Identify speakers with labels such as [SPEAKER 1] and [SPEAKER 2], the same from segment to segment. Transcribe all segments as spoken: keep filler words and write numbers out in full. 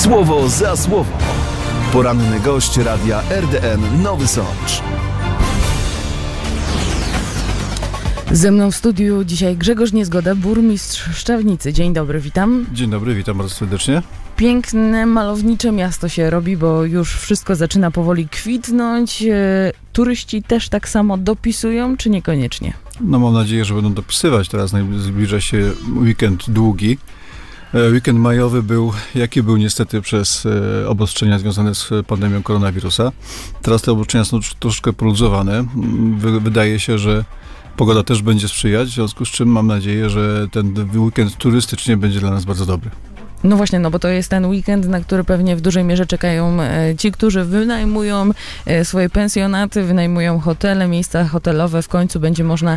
[SPEAKER 1] Słowo za słowo. Poranny gość Radia R D N Nowy Sącz.
[SPEAKER 2] Ze mną w studiu dzisiaj Grzegorz Niezgoda, burmistrz Szczawnicy. Dzień dobry, witam.
[SPEAKER 3] Dzień dobry, witam bardzo serdecznie.
[SPEAKER 2] Piękne, malownicze miasto się robi, bo już wszystko zaczyna powoli kwitnąć. Turyści też tak samo dopisują, czy niekoniecznie?
[SPEAKER 3] No mam nadzieję, że będą dopisywać. Teraz zbliża się weekend długi. Weekend majowy był, jaki był niestety przez obostrzenia związane z pandemią koronawirusa. Teraz te obostrzenia są troszkę poluzowane. Wydaje się, że pogoda też będzie sprzyjać, w związku z czym mam nadzieję, że ten weekend turystycznie będzie dla nas bardzo dobry.
[SPEAKER 2] No właśnie, no bo to jest ten weekend, na który pewnie w dużej mierze czekają ci, którzy wynajmują swoje pensjonaty, wynajmują hotele, miejsca hotelowe. W końcu będzie można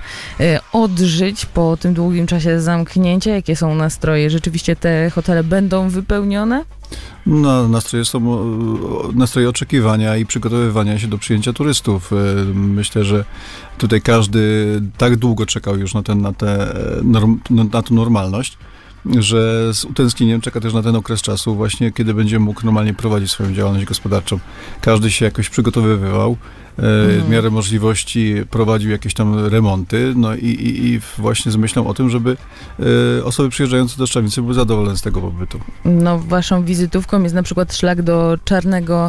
[SPEAKER 2] odżyć po tym długim czasie zamknięcia. Jakie są nastroje? Rzeczywiście te hotele będą wypełnione?
[SPEAKER 3] No, nastroje są nastroje oczekiwania i przygotowywania się do przyjęcia turystów. Myślę, że tutaj każdy tak długo czekał już na, ten, na, te, na tę normalność, że z utęsknieniem czeka też na ten okres czasu właśnie, kiedy będzie mógł normalnie prowadzić swoją działalność gospodarczą. Każdy się jakoś przygotowywał, mm. w miarę możliwości prowadził jakieś tam remonty, no i, i, i właśnie z myślą o tym, żeby e, osoby przyjeżdżające do Szczawnicy były zadowolone z tego pobytu.
[SPEAKER 2] No, waszą wizytówką jest na przykład szlak do Czarnego,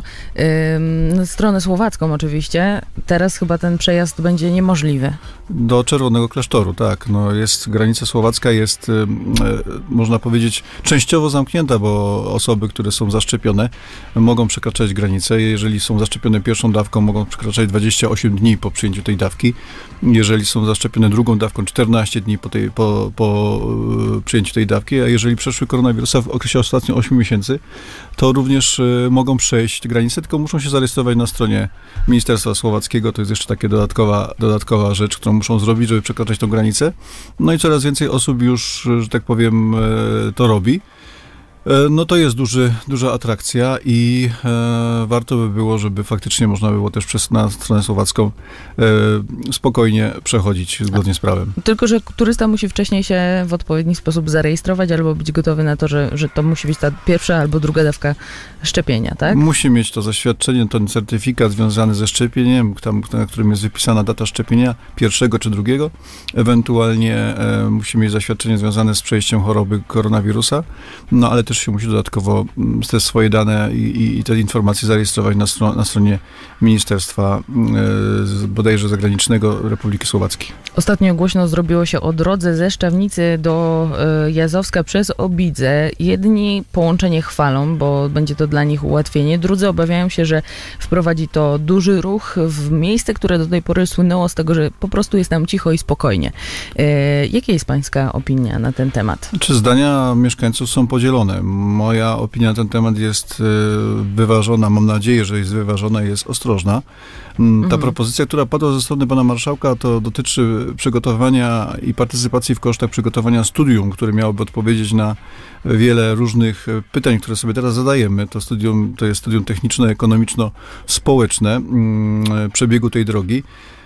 [SPEAKER 2] na stronę słowacką oczywiście. Teraz chyba ten przejazd będzie niemożliwy. Do
[SPEAKER 3] Czerwonego Klasztoru, tak. No jest, granica słowacka jest, e, można powiedzieć, częściowo zamknięta, bo osoby, które są zaszczepione, mogą przekraczać granicę. Jeżeli są zaszczepione pierwszą dawką, mogą przekraczać dwadzieścia osiem dni po przyjęciu tej dawki. Jeżeli są zaszczepione drugą dawką, czternaście dni po, tej, po, po przyjęciu tej dawki, a jeżeli przeszły koronawirusa w okresie ostatnich ośmiu miesięcy, to również y, mogą przejść granicę, tylko muszą się zarejestrować na stronie Ministerstwa Słowackiego. To jest jeszcze taka dodatkowa, dodatkowa rzecz, którą muszą zrobić, żeby przekraczać tą granicę. No i coraz więcej osób już, że tak powiem, y, to robi. No to jest duży, duża atrakcja i e, warto by było, żeby faktycznie można było też przez na stronę słowacką e, spokojnie przechodzić zgodnie z prawem.
[SPEAKER 2] Tylko że turysta musi wcześniej się w odpowiedni sposób zarejestrować albo być gotowy na to, że, że to musi być ta pierwsza albo druga dawka szczepienia, tak?
[SPEAKER 3] Musi mieć to zaświadczenie, ten certyfikat związany ze szczepieniem, tam, na którym jest wypisana data szczepienia, pierwszego czy drugiego. Ewentualnie e, musi mieć zaświadczenie związane z przejściem choroby koronawirusa, no ale też się musi dodatkowo te swoje dane i, i te informacje zarejestrować na, stron- na stronie Ministerstwa e, bodajże Zagranicznego Republiki Słowackiej.
[SPEAKER 2] Ostatnio głośno zrobiło się o drodze ze Szczawnicy do e, Jazowska przez Obidzę. Jedni połączenie chwalą, bo będzie to dla nich ułatwienie. Drudzy obawiają się, że wprowadzi to duży ruch w miejsce, które do tej pory słynęło z tego, że po prostu jest tam cicho i spokojnie. E, jaka jest pańska opinia na ten temat?
[SPEAKER 3] Czy zdania mieszkańców są podzielone? Moja opinia na ten temat jest wyważona, mam nadzieję, że jest wyważona i jest ostrożna. Ta mhm. propozycja, która padła ze strony pana marszałka, to dotyczy przygotowania i partycypacji w kosztach przygotowania studium, które miałoby odpowiedzieć na wiele różnych pytań, które sobie teraz zadajemy. To studium to jest studium techniczno-ekonomiczno-społeczne przebiegu tej drogi.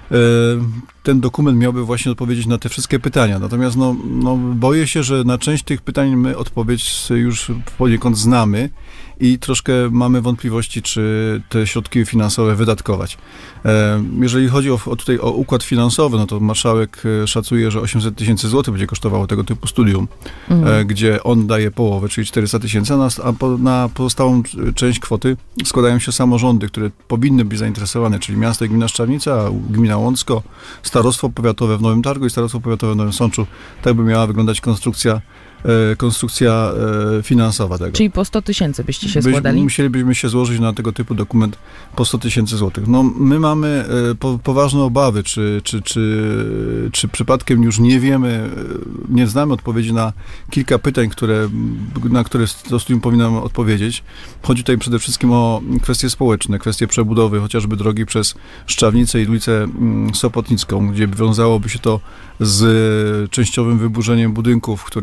[SPEAKER 3] Ten dokument miałby właśnie odpowiedzieć na te wszystkie pytania. Natomiast no, no, boję się, że na część tych pytań my odpowiedź już poniekąd znamy i troszkę mamy wątpliwości, czy te środki finansowe wydatkować. Jeżeli chodzi o, o tutaj o układ finansowy, no to marszałek szacuje, że osiemset tysięcy złotych będzie kosztowało tego typu studium, mhm. gdzie on daje połowę, czyli czterysta tysięcy, a po, na pozostałą część kwoty składają się samorządy, które powinny być zainteresowane, czyli miasto i gmina Szczawnica, gmina Łącko, starostwo powiatowe w Nowym Targu i starostwo powiatowe w Nowym Sączu. Tak by miała wyglądać konstrukcja konstrukcja finansowa tego.
[SPEAKER 2] Czyli po sto tysięcy byście się składali?
[SPEAKER 3] Byś, musielibyśmy się złożyć na tego typu dokument po sto tysięcy złotych. No, my mamy po, poważne obawy, czy, czy, czy, czy przypadkiem już nie wiemy, nie znamy odpowiedzi na kilka pytań, które, na które to studium powinnam odpowiedzieć. Chodzi tutaj przede wszystkim o kwestie społeczne, kwestie przebudowy, chociażby drogi przez Szczawnicę i ulicę Sopotnicką, gdzie wiązałoby się to z częściowym wyburzeniem budynków, które są tam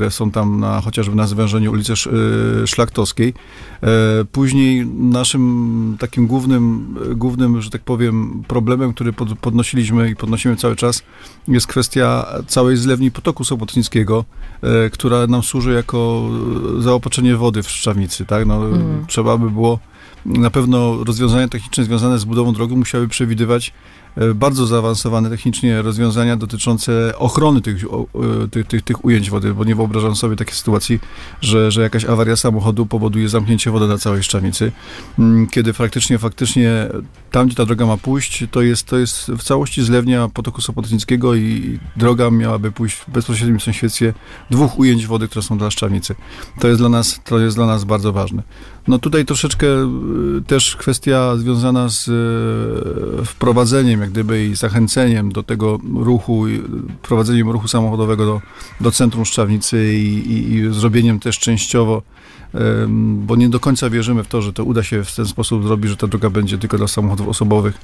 [SPEAKER 3] tam na, chociażby na zwężeniu ulicy Szlachtowskiej. Później naszym takim głównym, głównym, że tak powiem, problemem, który pod, podnosiliśmy i podnosimy cały czas, jest kwestia całej zlewni potoku sobotnickiego, która nam służy jako zaopatrzenie wody w Szczawnicy, tak? No, mm. Trzeba by było, na pewno rozwiązania techniczne związane z budową drogi musiały przewidywać bardzo zaawansowane technicznie rozwiązania dotyczące ochrony tych, tych, tych, tych ujęć wody, bo nie wyobrażam sobie takiej sytuacji, że, że jakaś awaria samochodu powoduje zamknięcie wody na całej Szczawnicy, kiedy faktycznie, faktycznie tam, gdzie ta droga ma pójść, to jest, to jest w całości zlewnia potoku sobotnickiego i droga miałaby pójść w bezpośrednim sąsiedztwie dwóch ujęć wody, które są dla Szczawnicy. To jest dla nas, to jest dla nas bardzo ważne. No tutaj troszeczkę też kwestia związana z wprowadzeniem, jak gdyby i zachęceniem do tego ruchu, prowadzeniem ruchu samochodowego do, do centrum Szczawnicy i, i, i zrobieniem też częściowo, bo nie do końca wierzymy w to, że to uda się w ten sposób zrobić, że ta droga będzie tylko dla samochodów osobowych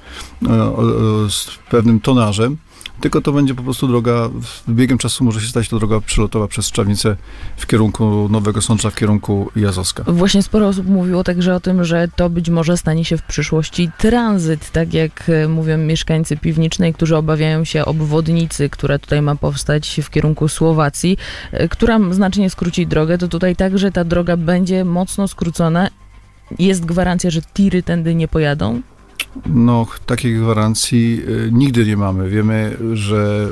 [SPEAKER 3] z pewnym tonażem, tylko to będzie po prostu droga, z biegiem czasu może się stać to droga przelotowa przez Szczawnicę w kierunku Nowego Sącza, w kierunku Jazowska.
[SPEAKER 2] Właśnie sporo osób mówiło także o tym, że to być może stanie się w przyszłości tranzyt, tak jak mówią mieszkańcy Piwnicznej, którzy obawiają się obwodnicy, która tutaj ma powstać w kierunku Słowacji, która znacznie skróci drogę, to tutaj także ta droga będzie mocno skrócona. Jest gwarancja, że tiry tędy nie pojadą?
[SPEAKER 3] No, takiej gwarancji y, nigdy nie mamy. Wiemy, że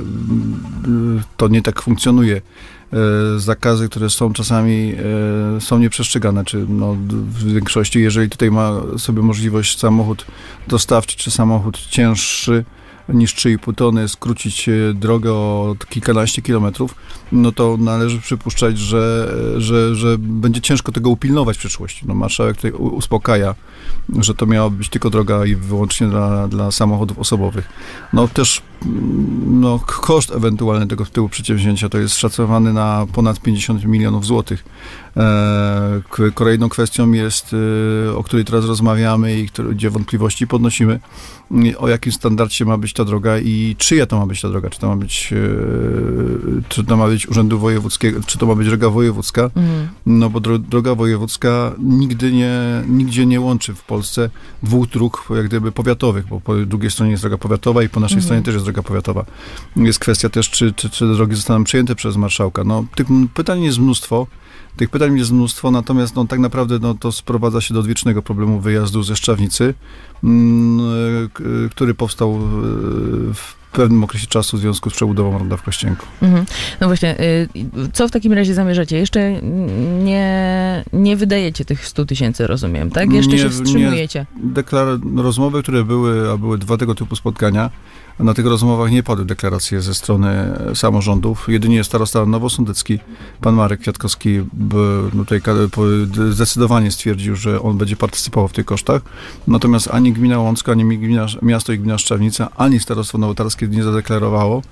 [SPEAKER 3] y, to nie tak funkcjonuje. Y, zakazy, które są czasami y, są nieprzestrzegane, czy no, w większości, jeżeli tutaj ma sobie możliwość samochód dostawczy, czy samochód cięższy niż trzy i pół tony skrócić drogę o kilkanaście kilometrów, no to należy przypuszczać, że, że, że będzie ciężko tego upilnować w przyszłości. No, marszałek tutaj uspokaja, że to miała być tylko droga i wyłącznie dla, dla samochodów osobowych. No też no, koszt ewentualny tego typu przedsięwzięcia to jest szacowany na ponad pięćdziesiąt milionów złotych. E, kolejną kwestią jest, e, o której teraz rozmawiamy i który, gdzie wątpliwości podnosimy, o jakim standardzie ma być ta droga i czyja to ma być ta droga. Czy to ma być, e, czy to ma być urzędu wojewódzkiego, czy to ma być droga wojewódzka. Mhm. No bo dro, droga wojewódzka nigdy nie, nigdzie nie łączy w Polsce dwóch dróg jak gdyby powiatowych, bo po drugiej stronie jest droga powiatowa i po naszej mhm. stronie też jest droga powiatowa. Jest kwestia też, czy, czy, czy drogi zostaną przyjęte przez marszałka. No, tych pytań jest mnóstwo. Tych pytań jest mnóstwo, natomiast no, tak naprawdę no, to sprowadza się do odwiecznego problemu wyjazdu ze Szczawnicy, mm, który powstał w pewnym okresie czasu w związku z przebudową ronda w Kościenku. Mhm.
[SPEAKER 2] No właśnie, co w takim razie zamierzacie? Jeszcze nie, nie wydajecie tych stu tysięcy, rozumiem, tak? Jeszcze nie, się wstrzymujecie.
[SPEAKER 3] Nie, deklar- rozmowy, które były, a były dwa tego typu spotkania, na tych rozmowach nie padły deklaracje ze strony samorządów. Jedynie starosta nowosądecki, pan Marek Kwiatkowski, tutaj zdecydowanie stwierdził, że on będzie partycypował w tych kosztach. Natomiast ani gmina Łącka, ani gmina, miasto i gmina Szczawnica, ani starostwo nowotarskie nie zadeklarowało.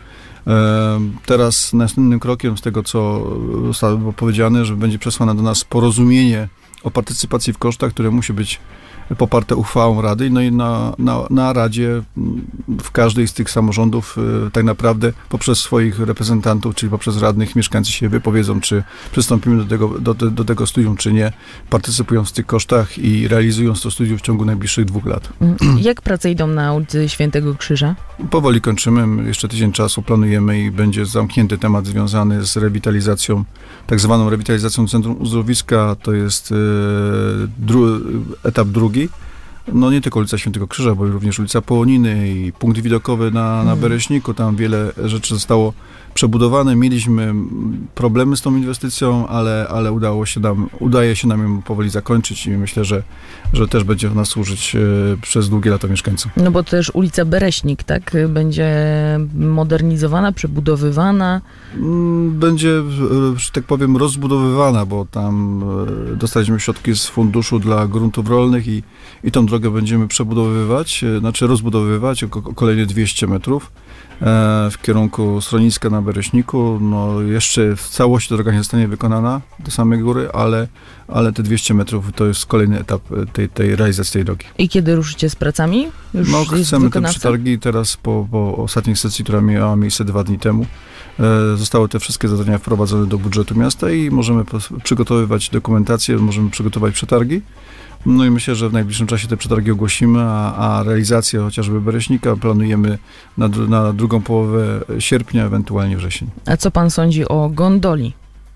[SPEAKER 3] Teraz następnym krokiem z tego, co zostało powiedziane, że będzie przesłane do nas porozumienie o partycypacji w kosztach, które musi być poparte uchwałą Rady, no i na, na, na Radzie w każdej z tych samorządów tak naprawdę poprzez swoich reprezentantów, czyli poprzez radnych mieszkańcy się wypowiedzą, czy przystąpimy do tego, do, do tego studium, czy nie, partycypując w tych kosztach i realizując to studium w ciągu najbliższych dwóch lat.
[SPEAKER 2] Jak prace idą na ulicy Świętego Krzyża? Powoli
[SPEAKER 3] kończymy, jeszcze tydzień czasu planujemy i będzie zamknięty temat związany z rewitalizacją, tak zwaną rewitalizacją Centrum Uzdrowiska, to jest dru, etap drugi. No nie tylko ulica Świętego Krzyża, bo również ulica Połoniny i punkt widokowy na, na Bereśniku, tam wiele rzeczy zostało przebudowane. Mieliśmy problemy z tą inwestycją, ale, ale udało się nam, udaje się nam ją powoli zakończyć i myślę, że, że też będzie ona służyć przez długie lata mieszkańcom.
[SPEAKER 2] No bo też ulica Bereśnik, tak? Będzie modernizowana, przebudowywana?
[SPEAKER 3] Będzie, że tak powiem, rozbudowywana, bo tam dostaliśmy środki z funduszu dla gruntów rolnych i, i tą drogę drogę będziemy przebudowywać, znaczy rozbudowywać o kolejne dwieście metrów w kierunku schroniska na Bereśniku. No jeszcze w całości ta droga nie zostanie wykonana do samej góry, ale, ale te dwieście metrów to jest kolejny etap tej, tej realizacji tej drogi.
[SPEAKER 2] I kiedy ruszycie z pracami? Już
[SPEAKER 3] no chcemy
[SPEAKER 2] wykonawca?
[SPEAKER 3] te przetargi teraz po, po ostatniej sesji, która miała miejsce dwa dni temu. E, zostały te wszystkie zadania wprowadzone do budżetu miasta i możemy przygotowywać dokumentację, możemy przygotować przetargi. No i myślę, że w najbliższym czasie te przetargi ogłosimy, a, a realizację chociażby Bereśnika planujemy na, na drugą połowę sierpnia, ewentualnie wrzesień.
[SPEAKER 2] A co pan sądzi o gondoli?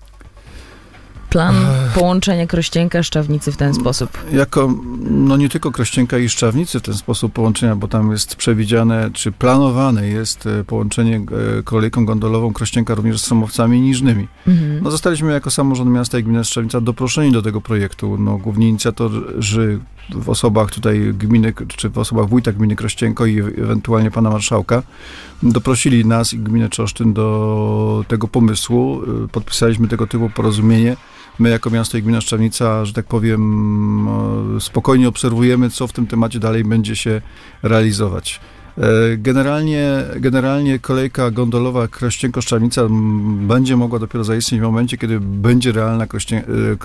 [SPEAKER 2] Plan połączenia Krościenka, Szczawnicy w ten sposób?
[SPEAKER 3] Jako, no nie tylko Krościenka i Szczawnicy w ten sposób połączenia, bo tam jest przewidziane, czy planowane jest połączenie kolejką gondolową Krościenka również z Stromowcami Niżnymi. Mhm. No zostaliśmy jako samorząd miasta i gmina Szczawnica doproszeni do tego projektu. No główni inicjatorzy w osobach tutaj gminy, czy w osobach wójta gminy Krościenko i ewentualnie pana marszałka doprosili nas i gminę Trzosczyn do tego pomysłu. Podpisaliśmy tego typu porozumienie. My jako miasto i gmina Szczawnica, że tak powiem, spokojnie obserwujemy, co w tym temacie dalej będzie się realizować. Generalnie, generalnie kolejka gondolowa Krościenko-Szczawnica będzie mogła dopiero zaistnieć w momencie, kiedy będzie realna Krościen-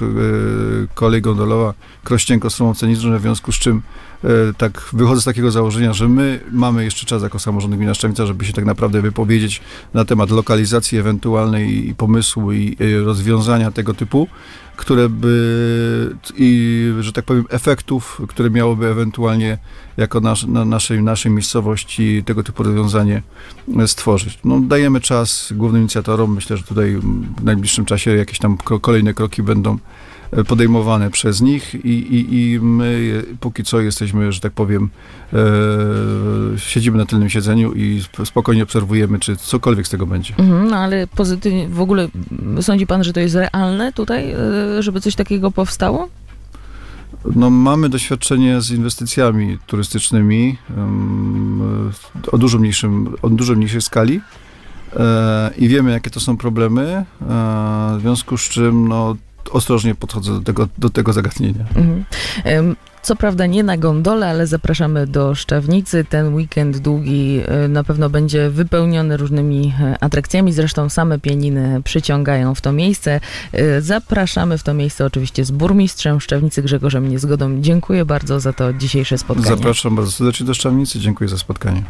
[SPEAKER 3] kolej gondolowa Krościenko-Stromowce Niżne, w związku z czym tak wychodzę z takiego założenia, że my mamy jeszcze czas jako samorząd gmina Szczawnica, żeby się tak naprawdę wypowiedzieć na temat lokalizacji ewentualnej i pomysłu i rozwiązania tego typu, które by i, że tak powiem, efektów, które miałoby ewentualnie jako nasz, na naszej, naszej miejscowości tego typu rozwiązanie stworzyć. No, dajemy czas głównym inicjatorom. Myślę, że tutaj w najbliższym czasie jakieś tam kolejne kroki będą podejmowane przez nich i, i, i my póki co jesteśmy, że tak powiem, e, siedzimy na tylnym siedzeniu i spokojnie obserwujemy, czy cokolwiek z tego będzie.
[SPEAKER 2] Mhm, no ale pozytywnie, w ogóle sądzi pan, że to jest realne tutaj, żeby coś takiego powstało?
[SPEAKER 3] No, mamy doświadczenie z inwestycjami turystycznymi um, o dużo mniejszym, o dużo mniejszej skali e, i wiemy, jakie to są problemy, e, w związku z czym no, ostrożnie podchodzę do tego, do tego zagadnienia. Mhm.
[SPEAKER 2] Co prawda nie na gondolę, ale zapraszamy do Szczawnicy. Ten weekend długi na pewno będzie wypełniony różnymi atrakcjami. Zresztą same pianiny przyciągają w to miejsce. Zapraszamy w to miejsce oczywiście z burmistrzem Szczawnicy Grzegorzem Niezgodą. Dziękuję bardzo za to dzisiejsze spotkanie.
[SPEAKER 3] Zapraszam bardzo serdecznie do Szczawnicy. Dziękuję za spotkanie.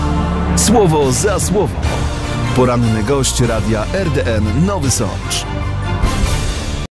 [SPEAKER 1] Słowo za słowo. Poranny gość radia R D N Nowy Sącz.